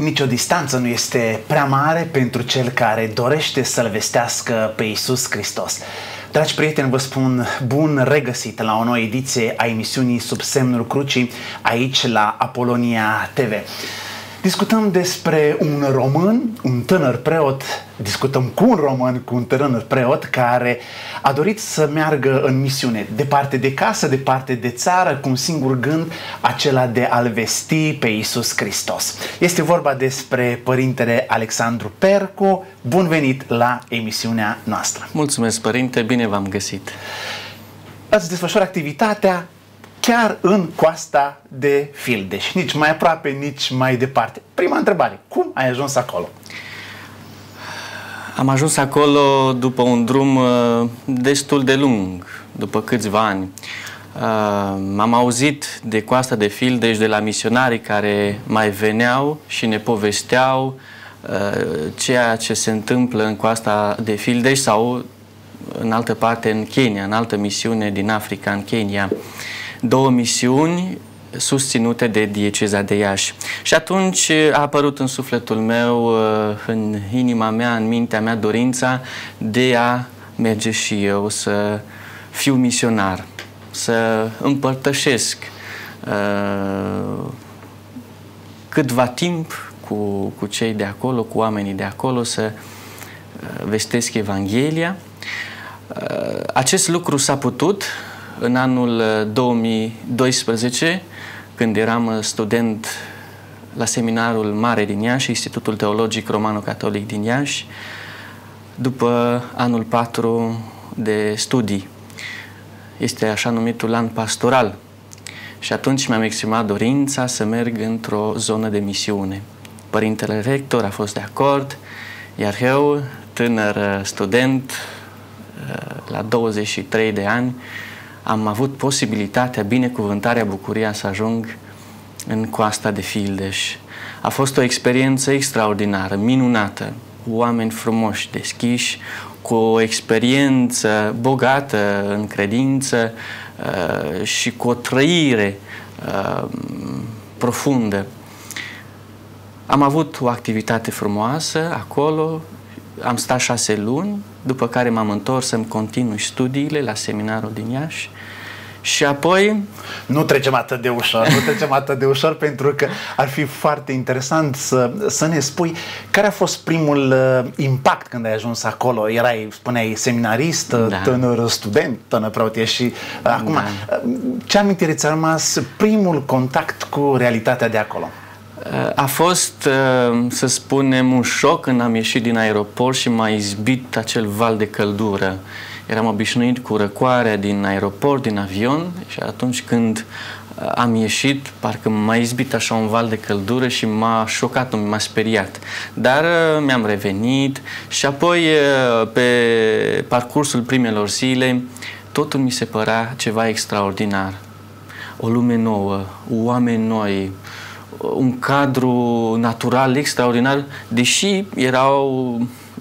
Nicio distanță nu este prea mare pentru cel care dorește să-L vestească pe Iisus Hristos. Dragi prieteni, vă spun bun regăsit la o nouă ediție a emisiunii Sub Semnul Crucii, aici la Apolonia TV. Discutăm despre un român, un tânăr preot, discutăm cu un român, cu un tânăr preot care a dorit să meargă în misiune, departe de casă, departe de țară, cu un singur gând, acela de a-L vesti pe Iisus Hristos. Este vorba despre Părintele Alexandru Percu. Bun venit la emisiunea noastră! Mulțumesc, Părinte, bine v-am găsit! Ați desfășurat activitatea chiar în coasta de Fildeș, nici mai aproape, nici mai departe. Prima întrebare, cum ai ajuns acolo? Am ajuns acolo după un drum destul de lung, după câțiva ani. Am auzit de coasta de Fildeș, de la misionarii care mai veneau și ne povesteau ceea ce se întâmplă în coasta de Fildeș sau în altă parte, în Kenya, în altă misiune din Africa, în Kenya. Două misiuni susținute de dieceza de Iași. Și atunci a apărut în sufletul meu, în inima mea, în mintea mea, dorința de a merge și eu să fiu misionar, să împărtășesc câtva timp cu cei de acolo, cu oamenii de acolo, să vestesc Evanghelia. Acest lucru s-a putut în anul 2012, când eram student la Seminarul Mare din Iași, Institutul Teologic Romano-Catolic din Iași, după anul 4 de studii. Este așa numitul an pastoral. Și atunci mi-am exprimat dorința să merg într-o zonă de misiune. Părintele rector a fost de acord, iar eu, tânăr student, la 23 de ani, am avut posibilitatea, binecuvântarea, bucuria să ajung în coasta de Fildeș. A fost o experiență extraordinară, minunată, oameni frumoși, deschiși, cu o experiență bogată în credință și cu o trăire profundă. Am avut o activitate frumoasă acolo, am stat 6 luni, după care m-am întors să-mi continui studiile la seminarul din Iași și apoi... Nu trecem atât de ușor, nu trecem atât de ușor, pentru că ar fi foarte interesant să ne spui care a fost primul impact când ai ajuns acolo. Erai, spuneai, seminarist, da, tânăr student, tânăr preot, și acum, da, ce amintire ți-a rămas primul contact cu realitatea de acolo? A fost, să spunem, un șoc când am ieșit din aeroport și m-a izbit acel val de căldură. Eram obișnuit cu răcoarea din aeroport, din avion, și atunci când am ieșit, parcă m-a izbit așa un val de căldură și m-a șocat, m-a speriat. Dar mi-am revenit și apoi, pe parcursul primelor zile, totul mi se părea ceva extraordinar. O lume nouă, oameni noi, un cadru natural extraordinar, deși erau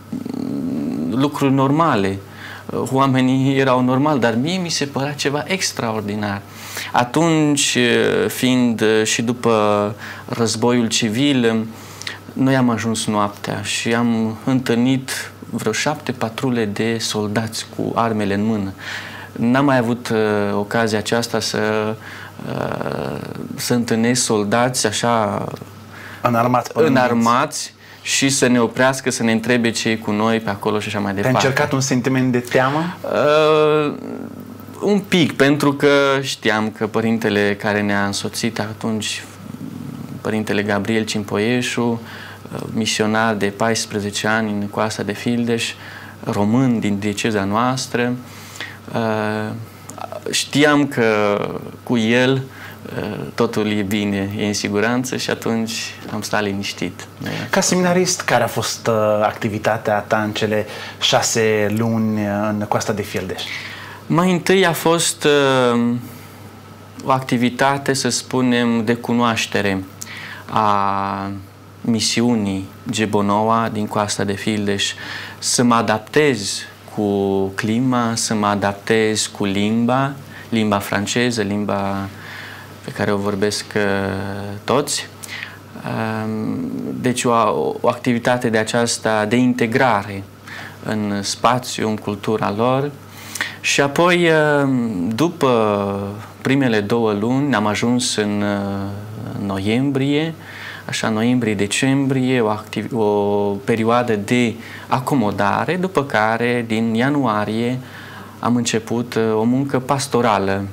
lucruri normale. Oamenii erau normali, dar mie mi se părea ceva extraordinar. Atunci, fiind și după războiul civil, noi am ajuns noaptea și am întâlnit vreo 7 patrule de soldați cu armele în mână. N-am mai avut ocazia aceasta să întâlnesc soldați așa înarmați și să ne oprească, să ne întrebe ce e cu noi pe acolo și așa mai departe. Ai încercat un sentiment de teamă? Un pic, pentru că știam că părintele care ne-a însoțit atunci, Părintele Gabriel Cimpoieșu, misionar de 14 ani în coasta de Fildeș, român din dieceza noastră, știam că cu el totul e bine, e în siguranță și atunci am stat liniștit. Ca seminarist, care a fost activitatea ta în cele 6 luni în coasta de Fildeș? Mai întâi a fost o activitate, să spunem, de cunoaștere a misiunii Gebonoa din coasta de Fildeș, să mă adaptez cu clima, să mă adaptez cu limba franceză, limba pe care o vorbesc toți. Deci o activitate de aceasta de integrare în spațiu, în cultura lor. Și apoi, după primele 2 luni, am ajuns în noiembrie, așa noiembrie-decembrie, o perioadă de acomodare, după care, din ianuarie, am început o muncă pastorală.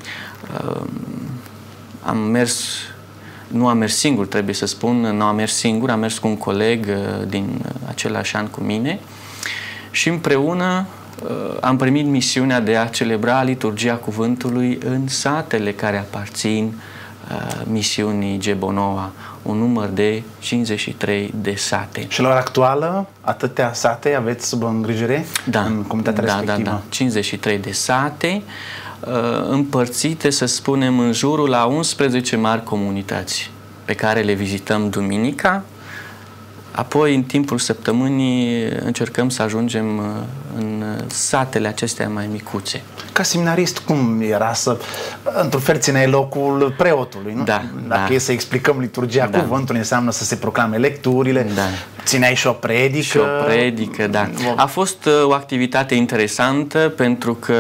Nu am mers singur, trebuie să spun, nu am mers singur, am mers cu un coleg din același an cu mine și împreună am primit misiunea de a celebra liturgia cuvântului în satele care aparțin misiunii Gebonoa, un număr de 53 de sate. Și la ora actuală, atâtea sate aveți sub îngrijire în comunitatea respectivă? Da, 53 de sate, împărțite, să spunem, în jurul la 11 mari comunități pe care le vizităm duminica. Apoi, în timpul săptămânii, încercăm să ajungem în satele acestea mai micuțe. Ca seminarist, cum era să, într-un fel, țineai locul preotului, nu? Dacă e să explicăm liturgia cuvântului, înseamnă să se proclame lecturile, țineai și o predică. Și o predică, da. A fost o activitate interesantă pentru că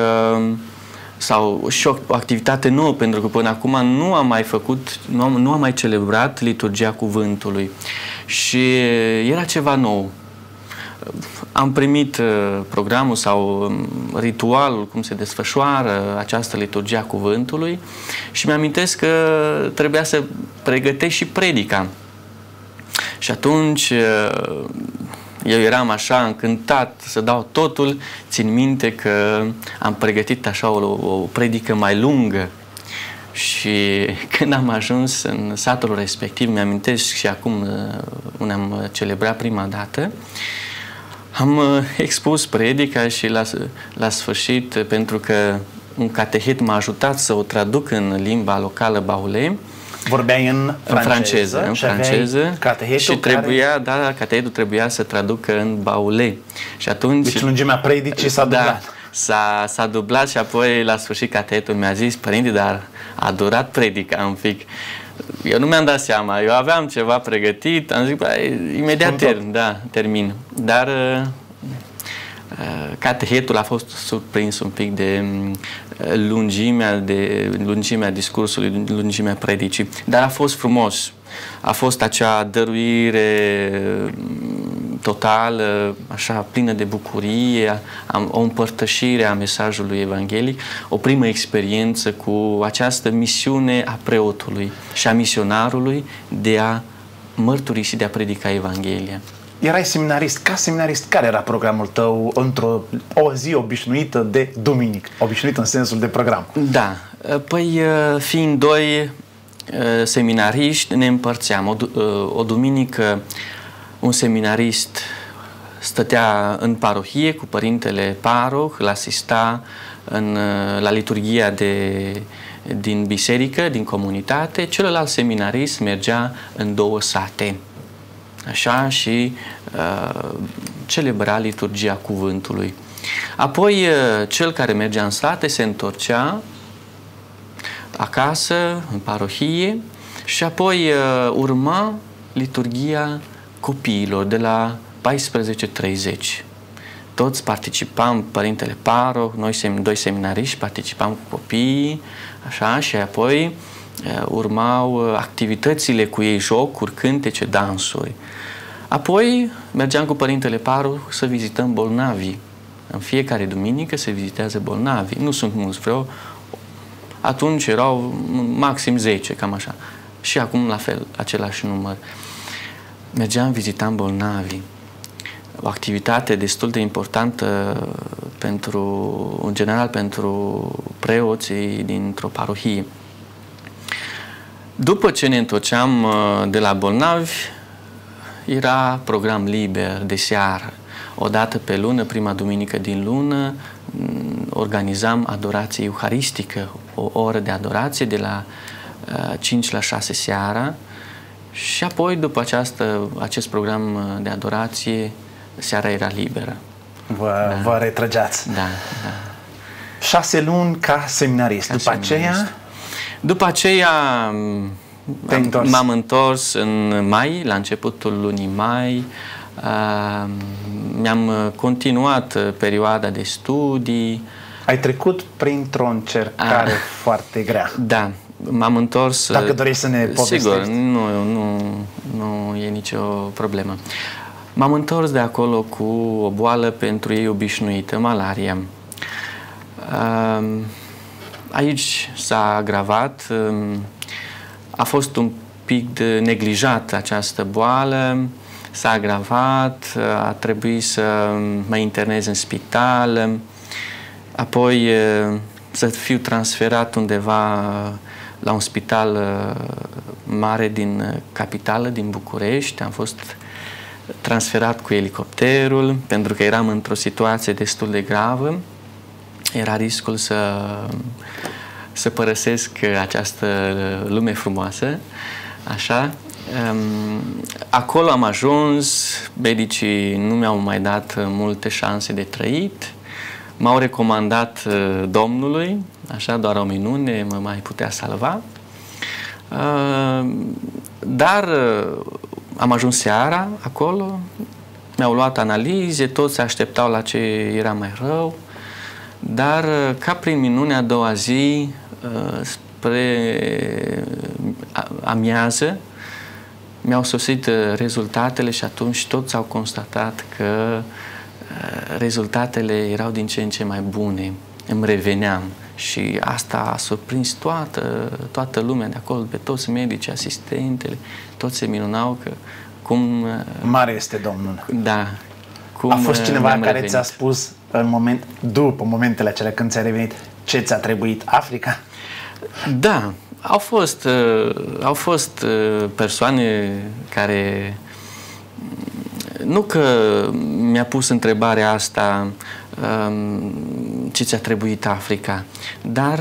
sau și o activitate nouă, pentru că până acum nu am mai făcut, nu am mai celebrat liturgia cuvântului și era ceva nou. Am primit programul sau ritualul, cum se desfășoară această liturgia cuvântului și mi-amintesc că trebuia să pregătesc și predica. Și atunci eu eram așa încântat să dau totul. Țin minte că am pregătit așa o predică mai lungă și când am ajuns în satul respectiv, mi-amintesc și acum unde am celebrat prima dată, am expus predica și la sfârșit, pentru că un catehet m-a ajutat să o traduc în limba locală baule. Vorbeai în franceză și trebuia, catehetul trebuia să traducă în baule. Și atunci, deci lungimea predicii s-a dublat. S-a dublat și apoi la sfârșit catehetul mi-a zis: părinte, dar a durat predica un pic. Eu nu mi-am dat seama, eu aveam ceva pregătit, am zis, imediat termin. Dar catehetul a fost surprins un pic de lungimea discursului, lungimea predicii, dar a fost frumos. A fost acea dăruire totală, așa plină de bucurie, o împărtășire a mesajului evanghelic, o primă experiență cu această misiune a preotului și a misionarului de a mărturisi, de a predica Evanghelia. Erai seminarist. Ca seminarist, care era programul tău într-o zi obișnuită de duminică? Obișnuită în sensul de program. Da. Păi, fiind 2 seminariști, ne împărțeam. O duminică un seminarist stătea în parohie cu părintele paroh, îl asista la liturghia din biserică, din comunitate. Celălalt seminarist mergea în 2 sate. Așa, și celebra liturgia cuvântului. Apoi, cel care mergea în sate se întorcea acasă, în parohie, și apoi urma liturgia copiilor de la 14:30. Toți participam, părintele paroh, noi 2 seminariști, participam cu copiii, așa, și apoi urmau activitățile cu ei, jocuri, cântece, dansuri. Apoi mergeam cu părintele paroh să vizităm bolnavii. În fiecare duminică se vizitează bolnavii. Nu sunt mulți, atunci erau maxim 10, cam așa. Și acum la fel, același număr. Mergeam, vizitam bolnavii. O activitate destul de importantă în general pentru preoții dintr-o parohie. După ce ne întorceam de la bolnavi, era program liber de seară. O dată pe lună, prima duminică din lună, organizam adorație euharistică, o oră de adorație de la 5 la 6 seara, și apoi după acest program de adorație, seara era liberă. Vă retrăgeați. Da. 6 luni ca seminarist. După aceea, M-am întors în mai, la începutul lunii mai. Mi-am continuat perioada de studii. Ai trecut printr-o încercare foarte grea. Da, m-am întors... Dacă dorești să ne povestești. Sigur, nu e nicio problemă. M-am întors de acolo cu o boală pentru ei obișnuită, malaria. Aici s-a agravat, a fost un pic de neglijat această boală, s-a agravat, a trebuit să mă internez în spital, apoi să fiu transferat undeva la un spital mare din capitală, din București. Am fost transferat cu elicopterul pentru că eram într-o situație destul de gravă. Era riscul să părăsesc această lume frumoasă, așa. Acolo am ajuns, medicii nu mi-au mai dat multe șanse de trăit, m-au recomandat Domnului, așa, doar o minune mă mai putea salva, dar am ajuns seara acolo, mi-au luat analize, toți se așteptau la ce era mai rău, dar ca prin minune a doua zi, spre amiază, mi-au sosit rezultatele și atunci toți au constatat că rezultatele erau din ce în ce mai bune. Îmi reveneam și asta a surprins toată lumea de acolo, pe toți medici, asistentele, toți se minunau că cum... Mare este Domnul. Da. Cum a fost cineva care ți-a spus după momentele acelea când ți-ai revenit, ce ți-a trebuit? Africa? Da. Au fost persoane care, nu că mi-a pus întrebarea asta, ce ți-a trebuit Africa, dar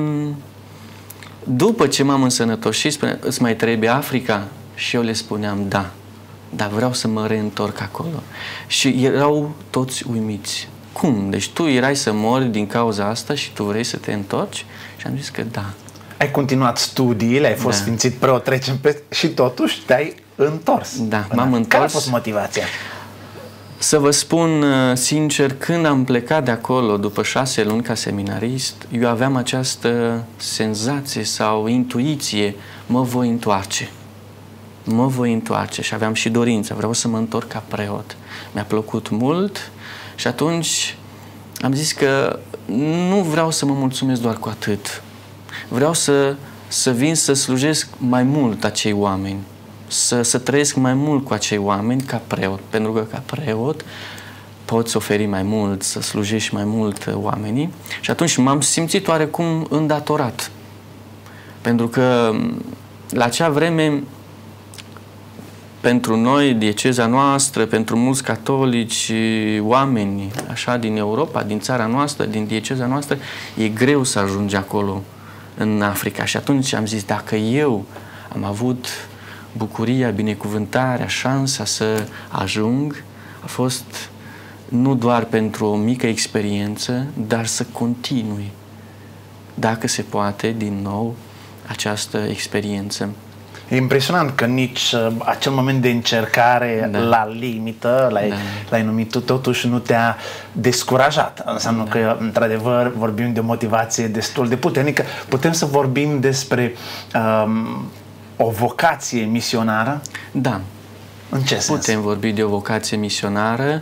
după ce m-am însănătoșit, spunea, îți mai trebuie Africa? Și eu le spuneam, da, dar vreau să mă reîntorc acolo. Și erau toți uimiți. Cum? Deci tu erai să mori din cauza asta și tu vrei să te întorci? Și am zis că da. Ai continuat studiile, ai fost sfințit preot, și totuși te-ai întors. Da, m-am întors. Care a fost motivația? Să vă spun sincer, când am plecat de acolo, după 6 luni ca seminarist, eu aveam această senzație sau intuiție, mă voi întoarce. Mă voi întoarce și aveam și dorința, vreau să mă întorc ca preot. Mi-a plăcut mult și atunci am zis că nu vreau să mă mulțumesc doar cu atât. Vreau să vin să slujesc mai mult acei oameni, să trăiesc mai mult cu acei oameni ca preot, pentru că ca preot poți oferi mai mult, să slujești mai mult oamenii. Și atunci m-am simțit oarecum îndatorat, pentru că la acea vreme, pentru noi, dieceza noastră, pentru mulți catolici, oameni așa din Europa, din țara noastră, din dieceza noastră, e greu să ajungi acolo, în Africa. Și atunci am zis, dacă eu am avut bucuria, binecuvântarea, șansa să ajung, a fost nu doar pentru o mică experiență, dar să continui, dacă se poate, din nou, această experiență. E impresionant că nici acel moment de încercare la limită, l-ai numit tu, totuși nu te-a descurajat. Înseamnă că, într-adevăr, vorbim de o motivație destul de puternică. Putem să vorbim despre o vocație misionară? Da. În ce sens? Putem vorbi de o vocație misionară.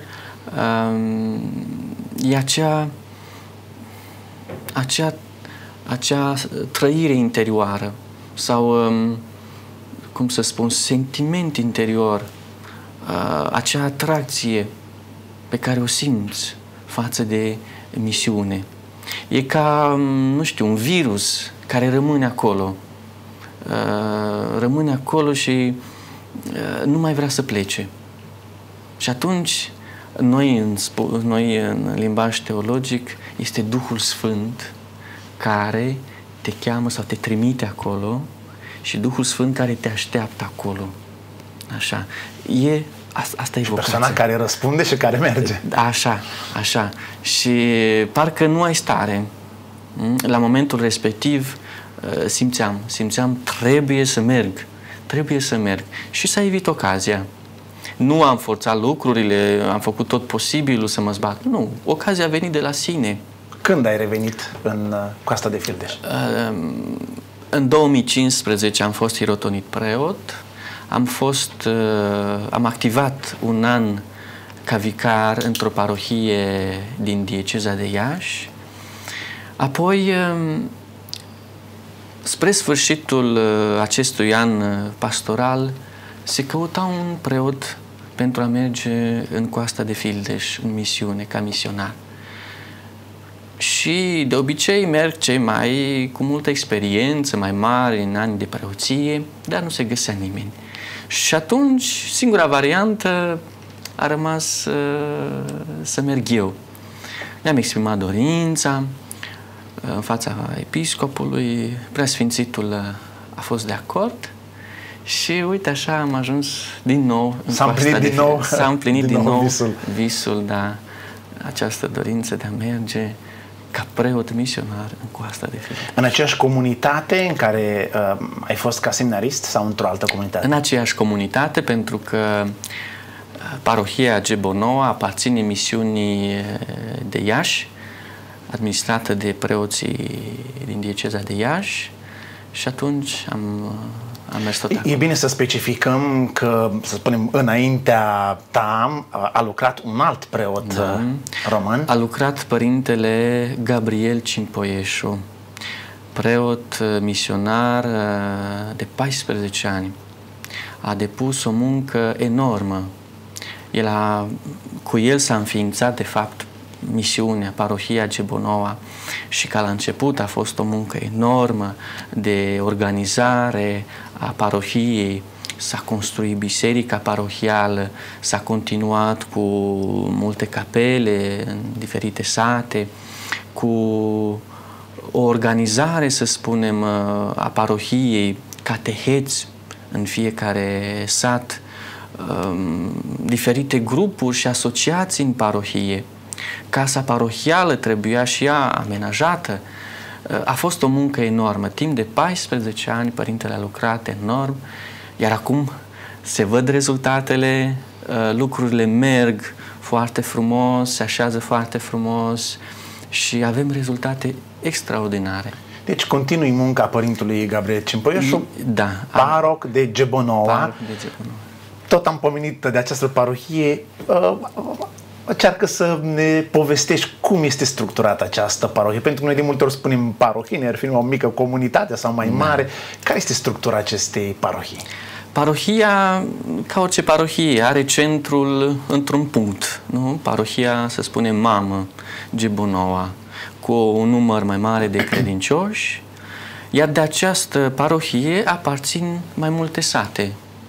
E acea trăire interioară sau... cum să spun, sentiment interior, acea atracție pe care o simți față de misiune. E ca, nu știu, un virus care rămâne acolo. Rămâne acolo și nu mai vrea să plece. Și atunci, noi în limbaj teologic, este Duhul Sfânt care te cheamă sau te trimite acolo și Duhul Sfânt care te așteaptă acolo. Așa. Asta e vocația. Persoana care răspunde și care merge. Așa, așa. Și parcă nu ai stare. La momentul respectiv simțeam trebuie să merg și s-a evit ocazia. Nu am forțat lucrurile, am făcut tot posibilul să mă zbat. Nu, ocazia a venit de la sine. Când ai revenit în Coasta de Fildeș? În 2015 am fost hirotonit preot, am activat un an ca vicar într-o parohie din dieceza de Iași. Apoi, spre sfârșitul acestui an pastoral, se căuta un preot pentru a merge în Coasta de Fildeș, în misiune, ca misionar. Și de obicei merg cei mai cu multă experiență, mai mari în ani de preoție, dar nu se găsea nimeni. Și atunci, singura variantă a rămas să merg eu. Ne-am exprimat dorința în fața episcopului, preasfințitul a fost de acord și uite așa am ajuns din nou în Coasta de Fildeș. S-a împlinit din nou visul, da, această dorință de a merge ca preot misionar în Coasta de Fildeș. În aceeași comunitate în care ai fost ca seminarist sau într-o altă comunitate? În aceeași comunitate, pentru că parohia Gebonoa aparține misiunii de Iași, administrată de preoții din dieceza de Iași, și atunci am mers tot acolo. E bine să specificăm că, să spunem, înaintea ta a lucrat un alt preot român. A lucrat părintele Gabriel Cimpoieșu, preot misionar de 14 ani. A depus o muncă enormă. Cu el s-a înființat, de fapt, misiunea, parohia Gebonoa, și ca la început a fost o muncă enormă de organizare a parohiei. S-a construit biserica parohială, s-a continuat cu multe capele în diferite sate, cu o organizare, să spunem, a parohiei, cateheți în fiecare sat, diferite grupuri și asociații în parohie. Casa parohială trebuia și ea amenajată. A fost o muncă enormă. Timp de 14 ani părintele a lucrat enorm, iar acum se văd rezultatele, lucrurile merg foarte frumos, se așează foarte frumos și avem rezultate extraordinare. Deci continui munca părintelui Gabriel Cimpoieșu, da, paroc de Gebonoa. Tot am pomenit de această parohie. Încearcă să ne povestești cum este structurată această parohie, pentru că noi de multe ori spunem parohie, ne referim la o mică comunitate sau mai mare. Care este structura acestei parohii? Parohia, ca orice parohie, are centrul într-un punct, nu? Parohia, să spunem, mamă, Gebonoa, cu un număr mai mare de credincioși, iar de această parohie aparțin mai multe sate.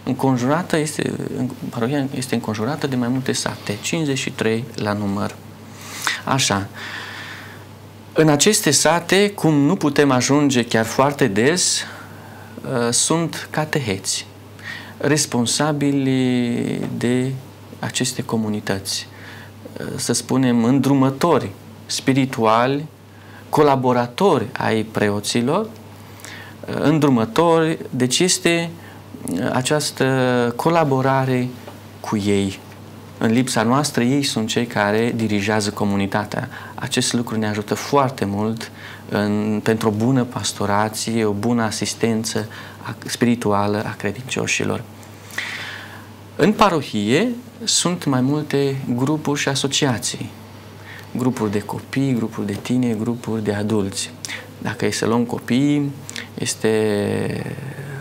Parohia este înconjurată de mai multe sate, 53 la număr. Așa. În aceste sate, cum nu putem ajunge chiar foarte des, sunt cateheți, responsabili de aceste comunități, să spunem, îndrumători spirituali, colaboratori ai preoților, îndrumători, deci este această colaborare cu ei. În lipsa noastră, ei sunt cei care dirigează comunitatea. Acest lucru ne ajută foarte mult pentru o bună pastorație, o bună asistență spirituală a credincioșilor. În parohie sunt mai multe grupuri și asociații. Grupuri de copii, grupuri de tineri, grupuri de adulți. Dacă e să luăm copii, este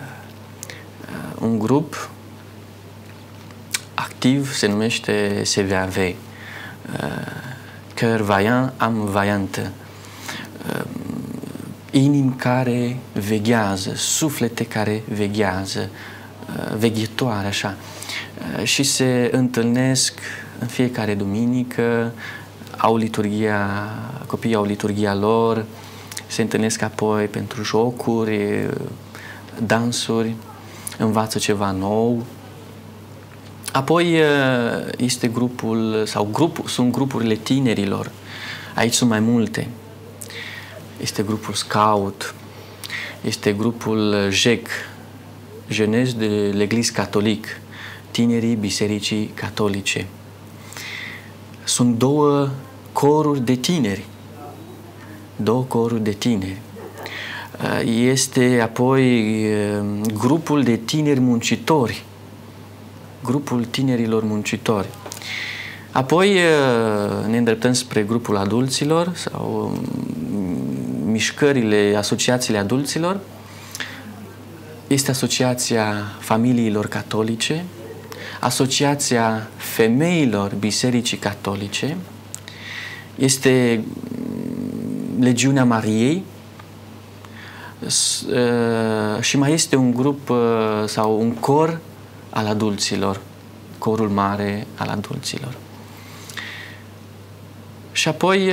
un grup activ, se numește CVAV, Cœur Vaillant, Âme Vaillantă, inimi care veghează, suflete care veghează, veghetoare, așa. Și se întâlnesc în fiecare duminică, copiii au liturghia lor, se întâlnesc apoi pentru jocuri, dansuri, învață ceva nou. Apoi este sunt grupurile tinerilor. Aici sunt mai multe. Este grupul scout, este grupul JEC, Jeunesse de l'Église Catholique, Tinerii Bisericii Catolice. Sunt două coruri de tineri. Două coruri de tineri. Este apoi grupul de tineri muncitori. Grupul tinerilor muncitori. Apoi ne îndreptăm spre grupul adulților sau mișcările, asociațiile adulților. Este Asociația Familiilor Catolice, Asociația Femeilor Bisericii Catolice, este Legiunea Mariei și mai este un grup sau un cor al adulților, corul mare al adulților. Și apoi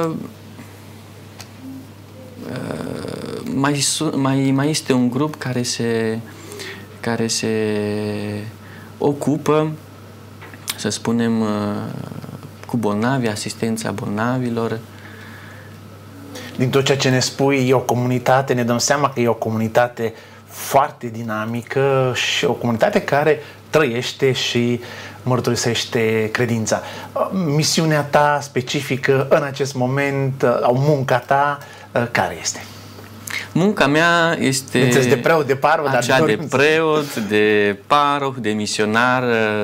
mai este un grup care se ocupă, să spunem, cu bolnavi, asistența bolnavilor. Din tot ceea ce ne spui, e o comunitate, ne dăm seama că e o comunitate foarte dinamică și o comunitate care trăiește și mărturisește credința. Misiunea ta specifică în acest moment, munca ta, care este? Munca mea este de preot, de paroh, acea de preot, de paroh, de misionar,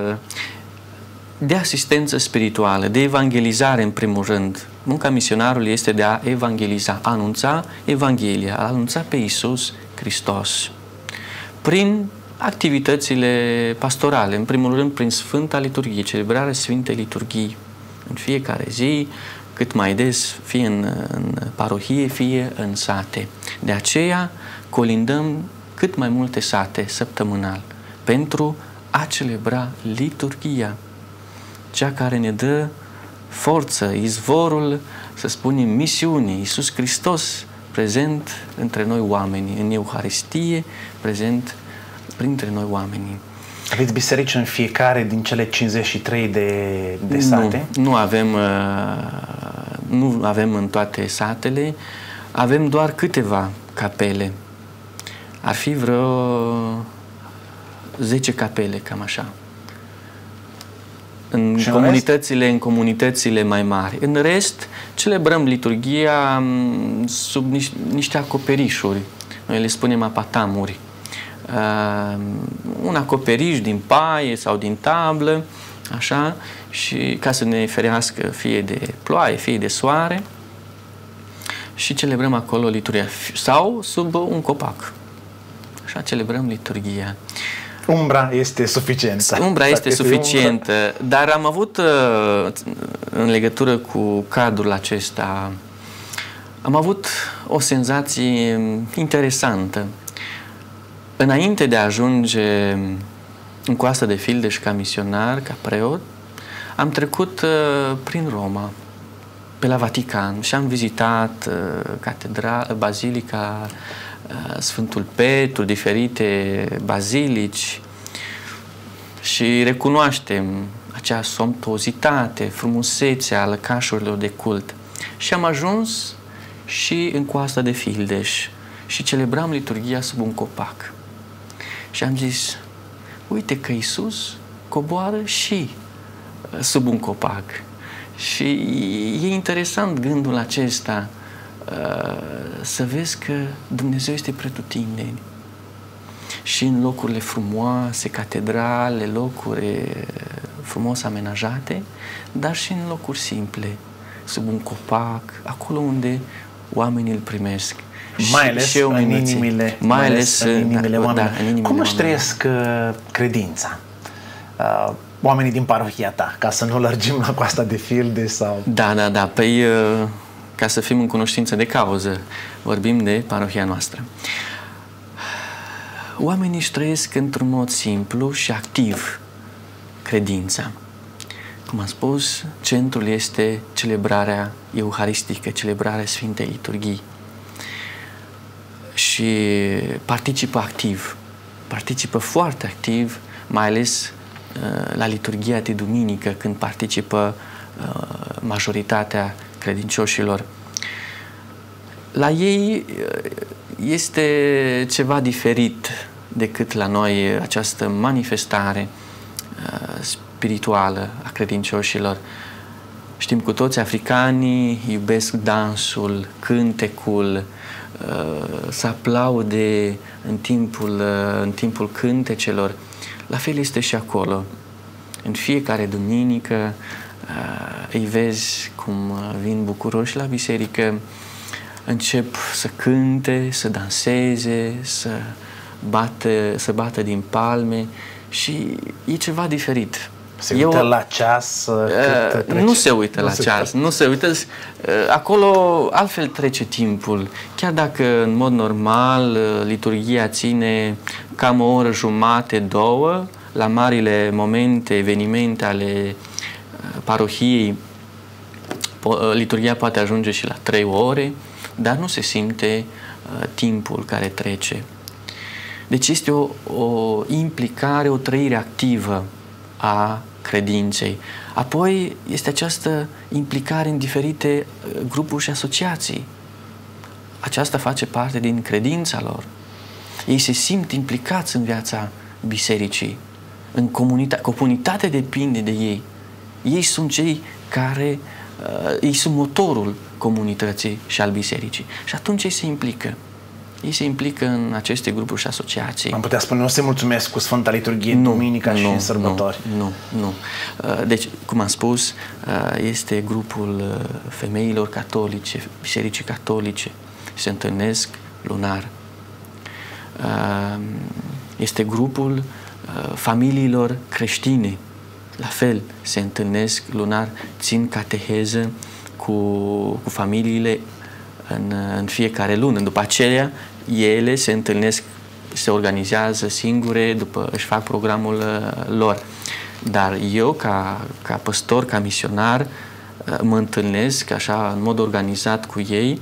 de asistență spirituală, de evangelizare în primul rând. Munca misionarului este de a evangeliza, a anunța Evanghelia, a anunța pe Iisus Hristos. Prin activitățile pastorale, în primul rând prin Sfânta Liturghie, celebrarea Sfintei Liturghii în fiecare zi, cât mai des, fie în parohie, fie în sate. De aceea colindăm cât mai multe sate săptămânal pentru a celebra liturghia, cea care ne dă forță, izvorul, să spunem, misiunii. Iisus Hristos prezent între noi oameni, în Euharistie, prezent printre noi oamenii. Aveți biserici în fiecare din cele 53 de sate? Nu avem în toate satele, avem doar câteva capele. Ar fi vreo 10 capele, cam așa. În comunitățile mai mari. În rest, celebrăm liturghia sub niște acoperișuri. Noi le spunem apatamuri. Un acoperiș din paie sau din tablă, așa, și ca să ne ferească fie de ploaie, fie de soare, și celebrăm acolo liturghia. Sau sub un copac. Așa celebrăm liturghia. Umbra este suficientă. Umbra este suficientă, dar am avut, în legătură cu cadrul acesta, am avut o senzație interesantă. Înainte de a ajunge în Coasta de Fildeș ca misionar, ca preot, am trecut prin Roma, pe la Vatican, și am vizitat bazilica Sfântul Petru, diferite bazilici, și recunoaștem acea somptuozitate, frumusețea lăcașurilor de cult. Și am ajuns și în Coasta de Fildeș și celebram liturghia sub un copac. Și am zis, uite că Iisus coboară și sub un copac. Și e interesant gândul acesta, să vezi că Dumnezeu este pretutindeni. Și în locurile frumoase, catedrale, locuri frumos amenajate, dar și în locuri simple, sub un copac, acolo unde oamenii îl primesc. Mai ales în inimile oamenilor. Cum își trăiesc credința oamenii din parohia ta, ca să nu lărgim la Coasta de Fildeș sau... Da. Păi, ca să fim în cunoștință de cauză, vorbim de parohia noastră. Oamenii își trăiesc într-un mod simplu și activ credința. Cum am spus, centrul este celebrarea euharistică, celebrarea Sfintei Liturghii. Și participă activ, participă foarte activ, mai ales la liturghia de duminică, când participă majoritatea credincioșilor. La ei este ceva diferit decât la noi această manifestare spirituală a credincioșilor. Știm cu toți, africanii iubesc dansul, cântecul, să aplaude în timpul cântecelor. La fel este și acolo. În fiecare duminică îi vezi cum vin bucuroși la biserică, încep să cânte, să danseze, să bată din palme și e ceva diferit. Se uită la ceas? Nu se uită la ceas, nu se uită. Acolo altfel trece timpul. Chiar dacă în mod normal liturghia ține cam o oră jumate, două, la marile momente, evenimente ale parohiei, liturghia poate ajunge și la 3 ore, dar nu se simte timpul care trece. Deci este o implicare, o trăire activă a credinței. Apoi este această implicare în diferite grupuri și asociații. Aceasta face parte din credința lor. Ei se simt implicați în viața bisericii, în comunitate. Comunitatea depinde de ei. Ei sunt cei care, ei sunt motorul comunității și al bisericii. Și atunci ei se implică. Ei se implică în aceste grupuri și asociații. Am putea spune, nu se mulțumesc cu Sfânta Liturghie duminica și în sărbători. Nu. Deci, cum am spus, este grupul femeilor catolice, bisericii catolice. Se întâlnesc lunar. Este grupul familiilor creștine. La fel, se întâlnesc lunar, țin cateheză cu familiile în fiecare lună. După aceea, ele se întâlnesc, se organizează singure, își fac programul lor. Dar eu, ca păstor, ca misionar, mă întâlnesc așa, în mod organizat cu ei,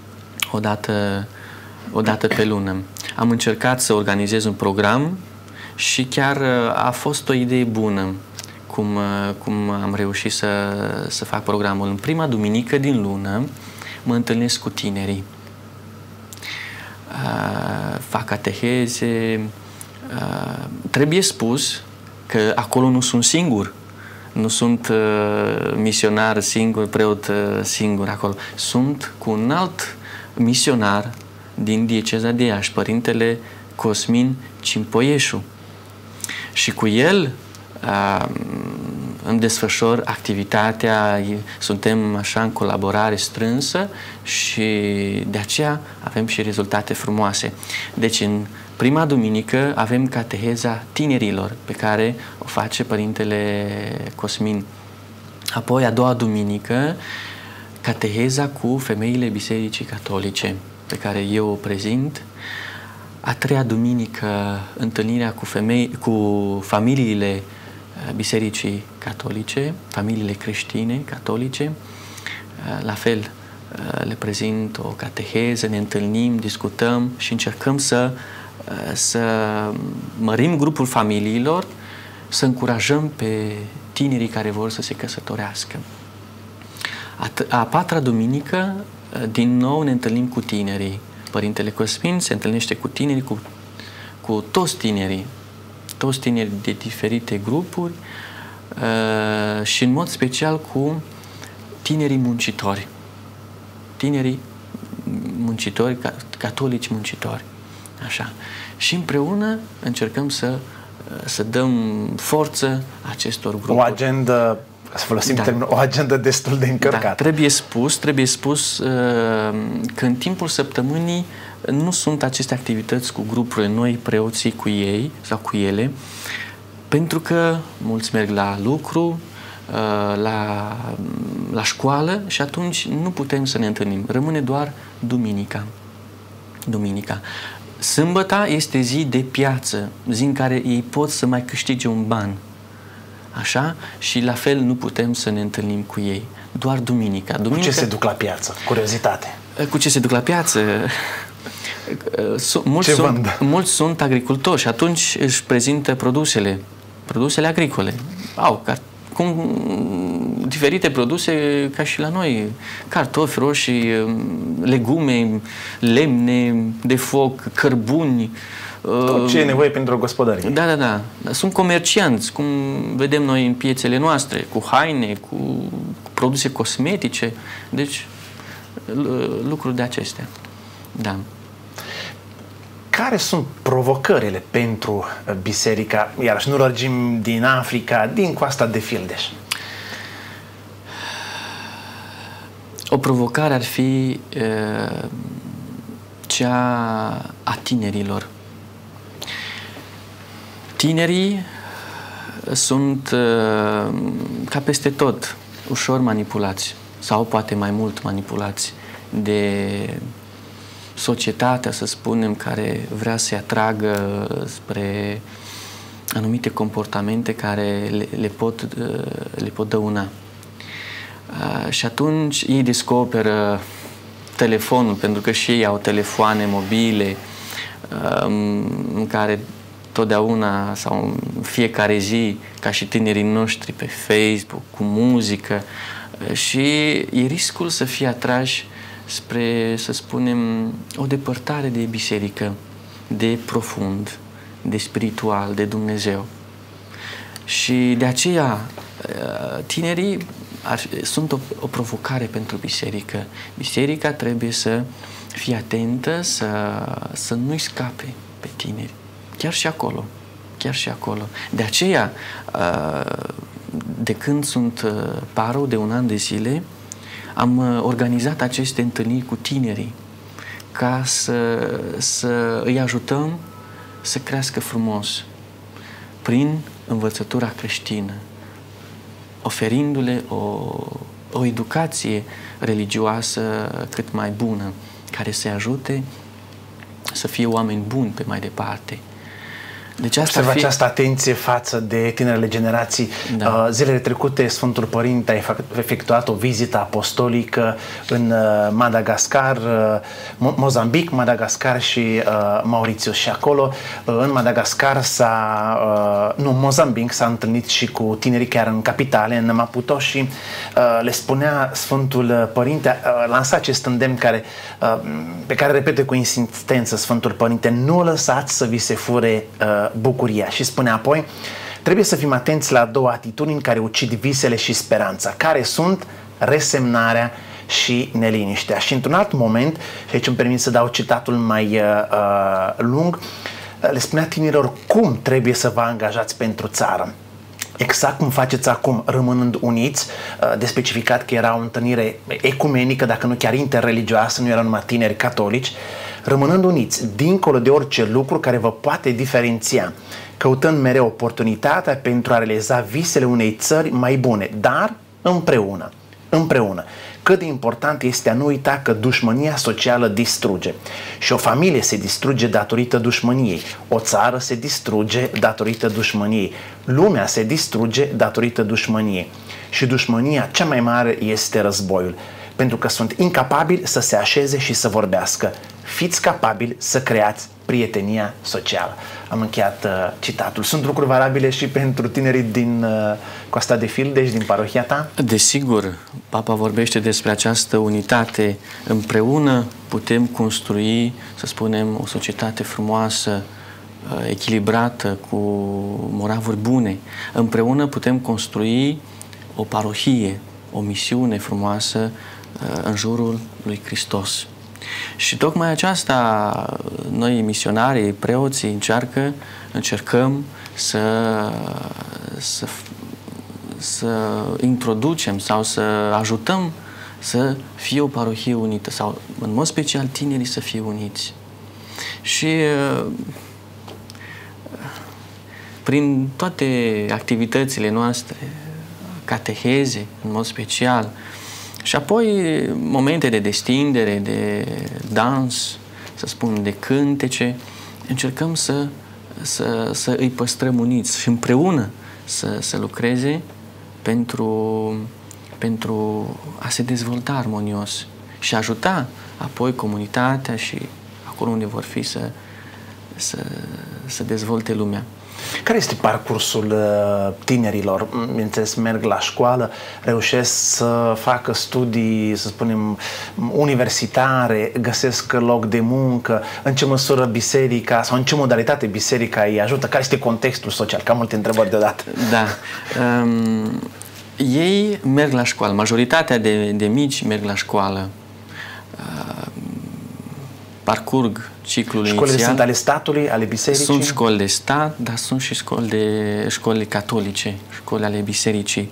o dată pe lună. Am încercat să organizez un program și chiar a fost o idee bună cum am reușit să fac programul. În prima duminică din lună mă întâlnesc cu tinerii. Fac cateheze. Trebuie spus că acolo nu sunt singur. Nu sunt misionar singur, preot singur acolo. Sunt cu un alt misionar din dieceza de Iași, Părintele Cosmin Cimpoieșu. Și cu el îmi desfășor activitatea, suntem așa în colaborare strânsă și de aceea avem și rezultate frumoase. Deci în prima duminică avem cateheza tinerilor pe care o face Părintele Cosmin. Apoi a doua duminică cateheza cu femeile Bisericii Catolice pe care eu o prezint. A treia duminică întâlnirea cu familiile Bisericii Catolice, familiile creștine, catolice. La fel, le prezint o cateheză, ne întâlnim, discutăm și încercăm să mărim grupul familiilor, să încurajăm pe tinerii care vor să se căsătorească. A patra duminică, din nou ne întâlnim cu tinerii. Părintele Cosmin se întâlnește cu tinerii, cu toți tinerii de diferite grupuri și în mod special cu tinerii muncitori. Tinerii muncitori, catolici muncitori. Așa. Și împreună încercăm să dăm forță acestor grupuri. O agendă, să folosim termenul, o agendă destul de încărcată. Da, trebuie spus că în timpul săptămânii nu sunt aceste activități cu grupurile, noi preoții cu ei sau cu ele, pentru că mulți merg la lucru, la școală și atunci nu putem să ne întâlnim. Rămâne doar duminica. Sâmbăta este zi de piață, zi în care ei pot să mai câștige un ban. Așa? Și la fel nu putem să ne întâlnim cu ei. Doar duminica. Cu ce se duc la piață? Curiozitate. Cu ce se duc la piață? Mulți sunt agricultori și atunci își prezintă produsele agricole. Au cum diferite produse ca și la noi, cartofi, roșii, legume, lemne de foc, cărbuni. Tot ce e nevoie pentru o gospodărie. Da. Sunt comercianți, cum vedem noi în piețele noastre, cu haine, cu produse cosmetice. Deci, lucruri de acestea. Da. Care sunt provocările pentru biserica, iarăși nu lărgim din Africa, din Coasta de Fildeș? O provocare ar fi cea a tinerilor. Tinerii sunt, ca peste tot, ușor manipulați sau poate mai mult manipulați de societatea, să spunem, care vrea să-i atragă spre anumite comportamente care le pot dăuna. Și atunci ei descoperă telefonul, pentru că și ei au telefoane mobile în care totdeauna sau în fiecare zi, ca și tinerii noștri, pe Facebook, cu muzică, și e riscul să fie atrași spre, să spunem, o depărtare de biserică, de profund, de spiritual, de Dumnezeu. Și de aceea tinerii sunt o provocare pentru biserică. Biserica trebuie să fie atentă, să nu-i scape pe tineri. Chiar și acolo. Chiar și acolo. De aceea, de când sunt parou de 1 an de zile, am organizat aceste întâlniri cu tinerii ca să îi ajutăm să crească frumos prin învățătura creștină, oferindu-le o educație religioasă cât mai bună, care să-i ajute să fie oameni buni pe mai departe. Deci observ această atenție față de tinerele generații. Da. Zilele trecute Sfântul Părinte a efectuat o vizită apostolică în Madagascar, Mozambic, Madagascar și Mauritius. Și acolo, în Madagascar, Mozambic s-a întâlnit și cu tinerii chiar în capitale, în Maputo, și le spunea Sfântul Părinte, lansa acest îndemn pe care repete cu insistență Sfântul Părinte: nu lăsați să vi se fure bucuria. Și spune apoi: trebuie să fim atenți la 2 atitudini care ucid visele și speranța, care sunt resemnarea și neliniștea. Și într-un alt moment, și aici îmi permit să dau citatul mai lung, le spunea tinerilor cum trebuie să vă angajați pentru țară. Exact cum faceți acum, rămânând uniți, de specificat că era o întâlnire ecumenică, dacă nu chiar interreligioasă, nu erau numai tineri catolici, rămânând uniți, dincolo de orice lucru care vă poate diferenția, căutând mereu oportunitatea pentru a realiza visele unei țări mai bune, dar împreună. Cât de important este a nu uita că dușmânia socială distruge. Și o familie se distruge datorită dușmâniei. O țară se distruge datorită dușmâniei. Lumea se distruge datorită dușmâniei. Și dușmânia cea mai mare este războiul. Pentru că sunt incapabili să se așeze și să vorbească. Fiți capabili să creați prietenia socială. Am încheiat citatul. Sunt lucruri valabile și pentru tinerii din Coasta de Fildeș, din parohia ta? Desigur, Papa vorbește despre această unitate. Împreună putem construi, să spunem, o societate frumoasă, echilibrată, cu moravuri bune. Împreună putem construi o parohie, o misiune frumoasă în jurul lui Hristos. Și tocmai aceasta noi, misionarii, preoții, încercăm să introducem sau să ajutăm să fie o parohie unită, sau în mod special tinerii să fie uniți. Și prin toate activitățile noastre, cateheze în mod special, și apoi momente de destindere, de dans, să spun, de cântece, încercăm să îi păstrăm uniți și împreună să lucreze pentru a se dezvolta armonios și ajuta apoi comunitatea și acolo unde vor fi să dezvolte lumea. Care este parcursul tinerilor? Bineînțeles, merg la școală, reușesc să facă studii, să spunem, universitare, găsesc loc de muncă, în ce măsură biserica sau în ce modalitate biserica îi ajută? Care este contextul social? Cam multe întrebări deodată. Da. Ei merg la școală, majoritatea de mici merg la școală, parcurg ciclul inițial. Școlile sunt ale statului, ale bisericii? Sunt școli de stat, dar sunt și școli catolice, școli ale bisericii.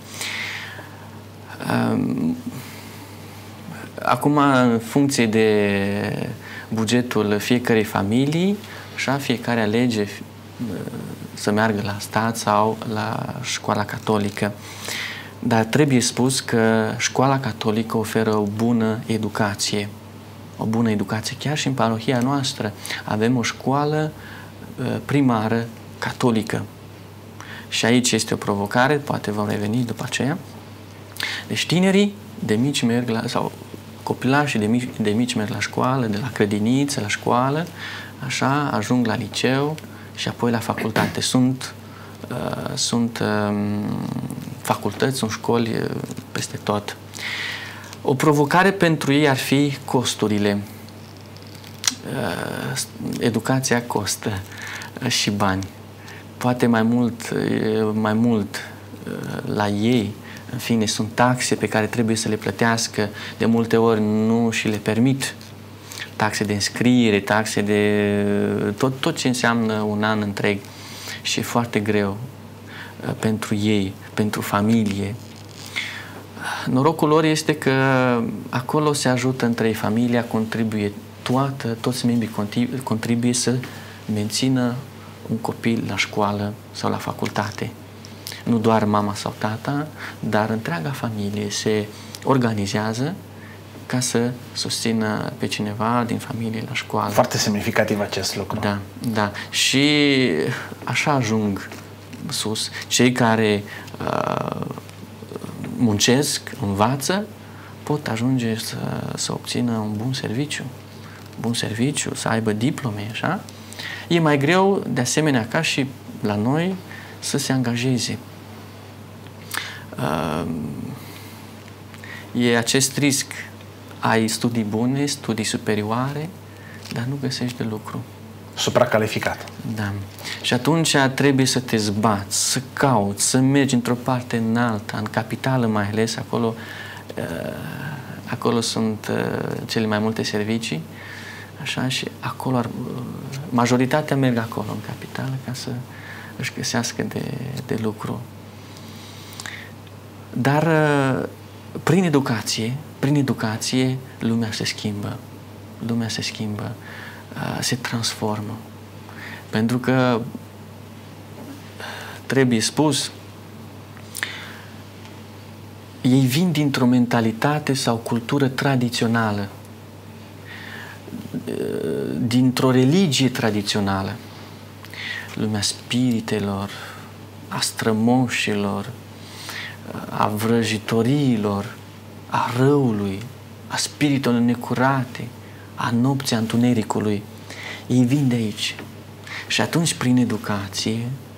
Acum, în funcție de bugetul fiecărei familii, așa, fiecare alege să meargă la stat sau la școala catolică. Dar trebuie spus că școala catolică oferă o bună educație. O bună educație. Chiar și în parohia noastră avem o școală primară catolică. Și aici este o provocare, poate vom reveni după aceea. Deci tinerii de mici merg la, sau copilașii de mici merg la școală, de la grădiniță la școală, așa, ajung la liceu și apoi la facultate. Sunt facultăți, sunt școli peste tot. O provocare pentru ei ar fi costurile. Educația costă și bani. Poate mai mult la ei. În fine, sunt taxe pe care trebuie să le plătească. De multe ori nu și le permit. Taxe de înscriere, taxe de tot ce înseamnă un an întreg. Și e foarte greu pentru ei, pentru familie. Norocul lor este că acolo se ajută între ei, familia contribuie toți membrii contribuie să mențină un copil la școală sau la facultate. Nu doar mama sau tata, dar întreaga familie se organizează ca să susțină pe cineva din familie la școală. Foarte semnificativ acest lucru. Da, da. Și așa ajung sus. Cei care muncesc, învață, pot ajunge să obțină un bun serviciu, să aibă diplome, așa. E mai greu, de asemenea, ca și la noi, să se angajeze. E acest risc. Ai studii bune, studii superioare, dar nu găsești de lucru. Supracalificat. Da. Și atunci trebuie să te zbați, să cauți, să mergi într-o parte în alta, în capitală mai ales, acolo sunt cele mai multe servicii, așa, și acolo majoritatea merg acolo, în capitală, ca să își găsească de lucru. Dar prin educație lumea se schimbă. Lumea se schimbă, se transformă. Pentru că trebuie spus, ei vin dintr-o mentalitate sau cultură tradițională, dintr-o religie tradițională. Lumea spiritelor, a strămoșilor, a vrăjitoriilor, a răului, a spiritelor necurate, a nopții, a întunericului. Ei vin de aici. Și atunci, prin educație,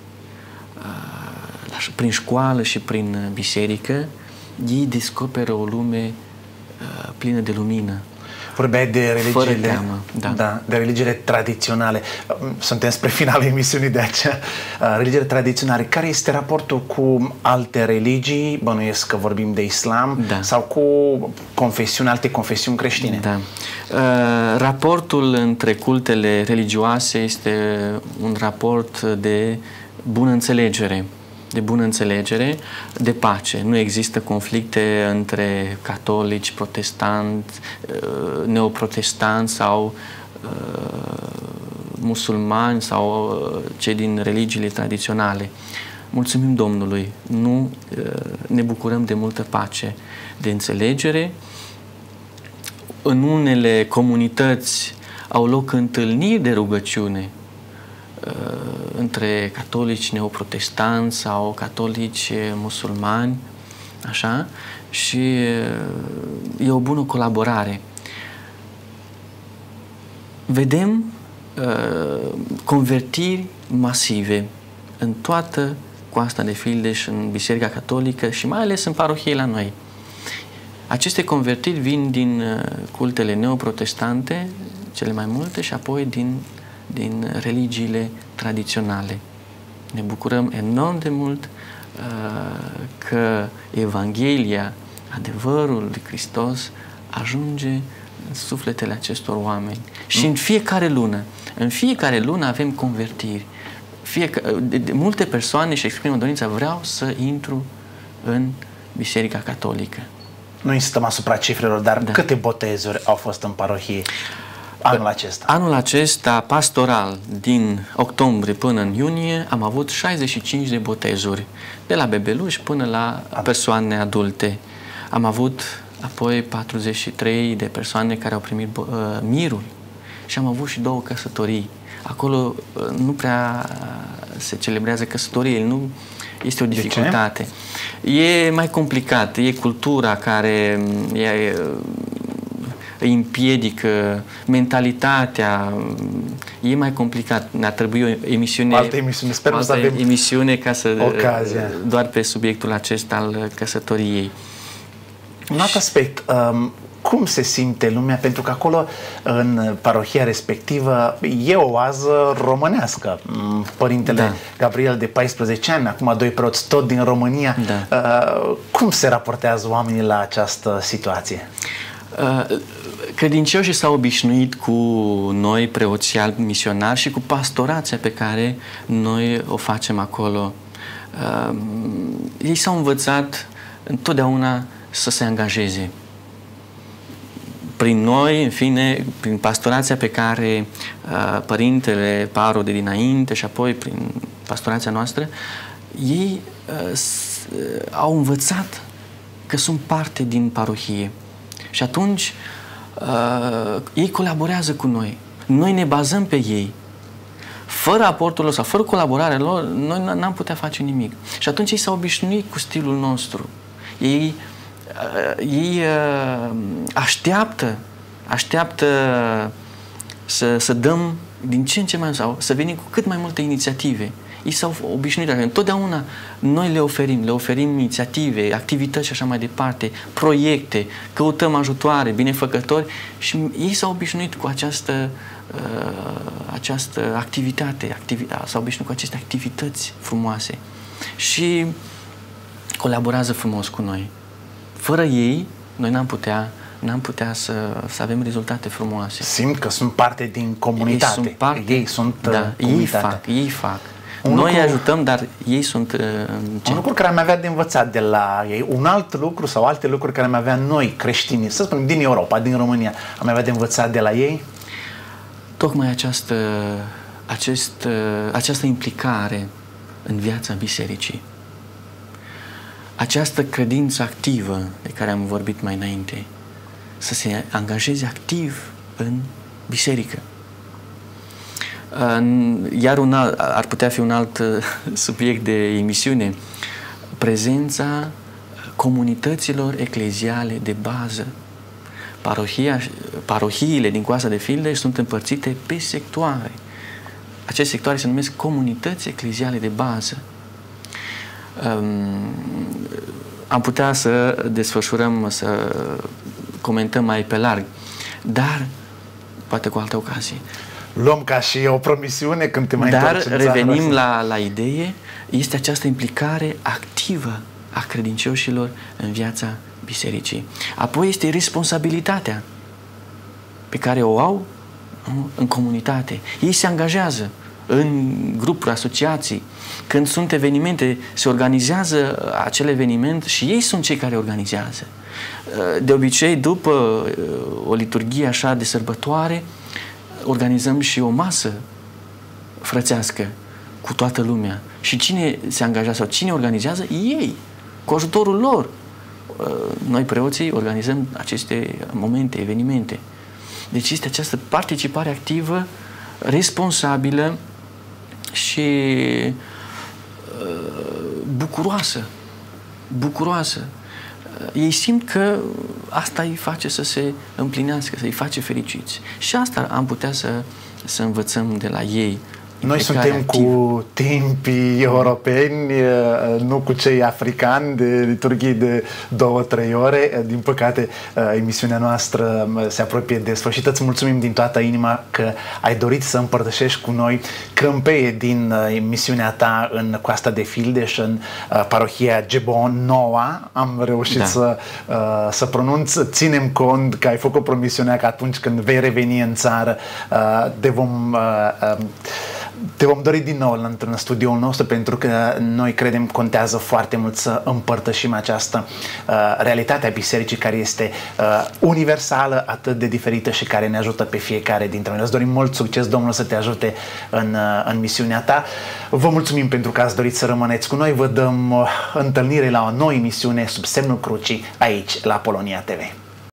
prin școală și prin biserică, ei descoperă o lume plină de lumină. Vorbeai de religiile, fără teamă, da, de religiile tradiționale. Suntem spre finalul emisiunii de aceea. Religiile tradiționale. Care este raportul cu alte religii? Bănuiesc că vorbim de islam, da, sau cu alte confesiuni creștine. Da. Raportul între cultele religioase este un raport de bună înțelegere. De bună înțelegere, de pace. Nu există conflicte între catolici, protestanți, neoprotestanți sau musulmani sau cei din religiile tradiționale. Mulțumim Domnului! Nu ne bucurăm de multă pace, de înțelegere. În unele comunități au loc întâlniri de rugăciune între catolici neoprotestanți sau catolici musulmani, așa, și e o bună colaborare. Vedem convertiri masive în toată Coasta de Fildeș, în Biserica Catolică și mai ales în parohie la noi. Aceste convertiri vin din cultele neoprotestante, cele mai multe, și apoi din religiile tradiționale. Ne bucurăm enorm de mult că Evanghelia, adevărul lui Hristos, ajunge în sufletele acestor oameni. Și în fiecare lună avem convertiri. Multe persoane își exprimă dorința: vreau să intru în Biserica Catolică. Nu insistăm asupra cifrelor, dar câte botezuri au fost în parohie anul acesta? Anul acesta, pastoral, din octombrie până în iunie, am avut 65 de botezuri, de la bebeluși până la persoane adulte. Am avut apoi 43 de persoane care au primit mirul și am avut și 2 căsătorii. Acolo nu prea se celebrează căsătorie, nu este o dificultate. E mai complicat, e cultura care îi împiedică, mentalitatea, e mai complicat. Ne-ar trebui o emisiune, sper să avem emisiune ca să ocazia. Doar pe subiectul acesta al căsătoriei. Un alt aspect, cum se simte lumea? Pentru că acolo, în parohia respectivă, e o oază românească. Părintele Gabriel, de 14 ani, acum 2 preoți, tot din România. Cum se raportează oamenii la această situație? Credincioșii s-au obișnuit cu noi, preoții misionari, și cu pastorația pe care noi o facem acolo. Ei s-au învățat întotdeauna să se angajeze. Prin noi, în fine, prin pastorația pe care părintele paro de dinainte și apoi prin pastorația noastră, ei au învățat că sunt parte din parohie. Și atunci ei colaborează cu noi. Noi ne bazăm pe ei. Fără aportul lor sau fără colaborarea lor, noi n-am putea face nimic. Și atunci ei s-au obișnuit cu stilul nostru. Ei așteaptă să dăm din ce în ce mai mult, sau să venim cu cât mai multe inițiative. Ei s-au obișnuit. Întotdeauna noi le oferim inițiative, activități și așa mai departe, proiecte, căutăm ajutoare, binefăcători, și ei s-au obișnuit cu această activitate, s-au obișnuit cu aceste activități frumoase și colaborează frumos cu noi. Fără ei, noi n-am putea să avem rezultate frumoase. Simt că sunt parte din comunitate. Ei sunt ei fac. Noi ajutăm, dar ei sunt un lucru care am avea de învățat de la ei, un alt lucru sau alte lucruri care am avea noi, creștinii, să spunem, din Europa, din România, am avea de învățat de la ei? Tocmai această implicare în viața bisericii. Această credință activă de care am vorbit mai înainte, să se angajeze activ în biserică. Iar ar putea fi un alt subiect de emisiune, prezența comunităților ecleziale de bază. Parohiile din Coasta de Fildeș sunt împărțite pe sectoare. Aceste sectoare se numesc comunități ecleziale de bază. Am putea să desfășurăm, să comentăm mai pe larg, dar poate cu altă ocazie. Luăm ca și o promisiune când te mai întorci. Dar revenim la idee, este această implicare activă a credincioșilor în viața bisericii. Apoi este responsabilitatea pe care o au în comunitate. Ei se angajează în grupuri, asociații. Când sunt evenimente, se organizează acel eveniment și ei sunt cei care organizează. De obicei, după o liturghie așa de sărbătoare, organizăm și o masă frățească cu toată lumea. Și cine se angajează sau cine organizează? Ei, cu ajutorul lor. Noi, preoții, organizăm aceste momente, evenimente. Deci este această participare activă, responsabilă și bucuroasă. Ei simt că asta îi face să se împlinească, să îi face fericiți. Și asta am putea să învățăm de la ei Noi suntem cu timpii europeni, nu cu cei africani de liturghii de 2-3 ore. Din păcate, emisiunea noastră se apropie de sfârșit. Îți mulțumim din toată inima că ai dorit să împărtășești cu noi crâmpeie din emisiunea ta în Coasta de Fildeș, în parohia Gebon Noua. Am reușit să pronunț. Ținem cont că ai făcut promisiunea că atunci când vei reveni în țară te vom dori din nou în studioul nostru, pentru că noi credem contează foarte mult să împărtășim această realitate a bisericii, care este universală, atât de diferită și care ne ajută pe fiecare dintre noi. Îți dorim mult succes, Domnul să te ajute în misiunea ta. Vă mulțumim pentru că ați dorit să rămâneți cu noi. Vă dăm întâlnire la o nouă emisiune Sub Semnul Crucii aici la Polonia TV.